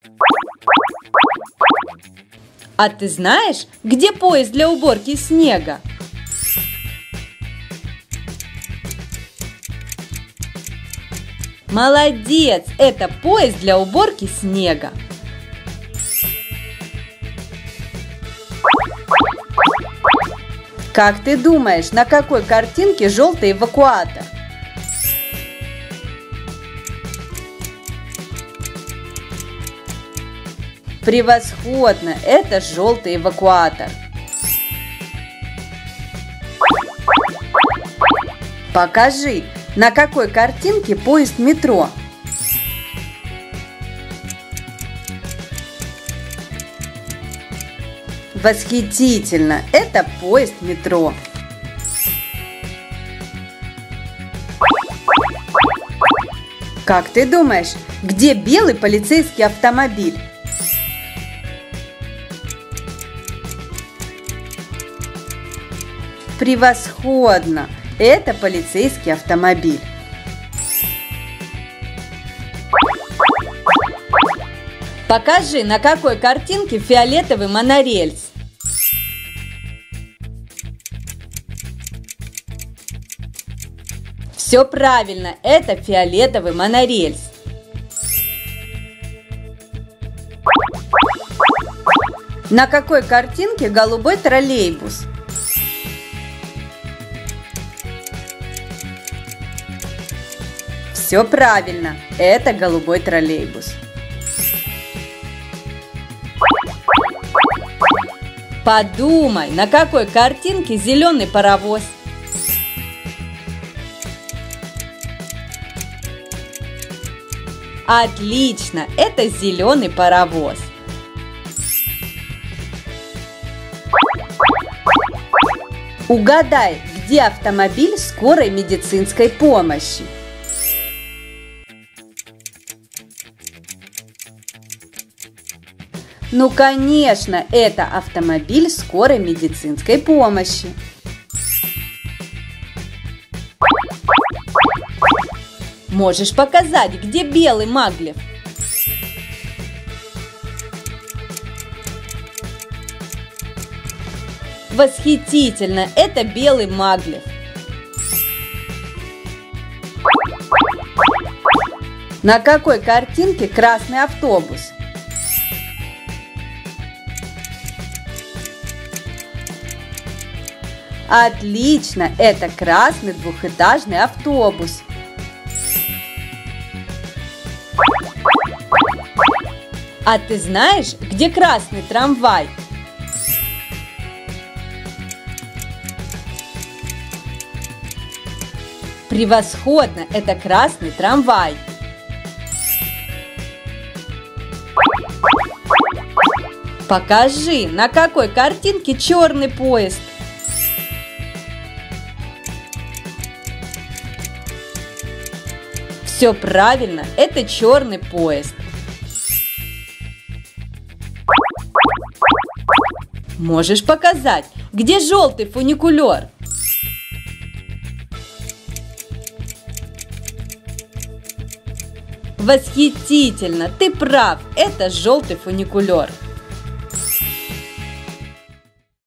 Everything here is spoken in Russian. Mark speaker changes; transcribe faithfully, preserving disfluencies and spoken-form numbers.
Speaker 1: А ты знаешь, где поезд для уборки снега? Молодец! Это поезд для уборки снега. Как ты думаешь, на какой картинке желтый эвакуатор? Превосходно! Это желтый эвакуатор. Покажи, на какой картинке поезд метро? Восхитительно! Это поезд метро. Как ты думаешь, где белый полицейский автомобиль? Превосходно! Это полицейский автомобиль. Покажи, на какой картинке фиолетовый монорельс. Все правильно, это фиолетовый монорельс. На какой картинке голубой троллейбус? Все правильно, это голубой троллейбус. Подумай, на какой картинке зеленый паровоз? Отлично, это зеленый паровоз. Угадай, где автомобиль скорой медицинской помощи? Ну, конечно, это автомобиль скорой медицинской помощи. Можешь показать, где белый Маглев? Восхитительно! Это белый Маглев. На какой картинке красный автобус? Отлично! Это красный двухэтажный автобус. А ты знаешь, где красный трамвай? Превосходно! Это красный трамвай. Покажи, на какой картинке черный поезд? Все правильно, это черный поезд. Можешь показать, где желтый фуникулер? Восхитительно! Ты прав, это желтый фуникулер.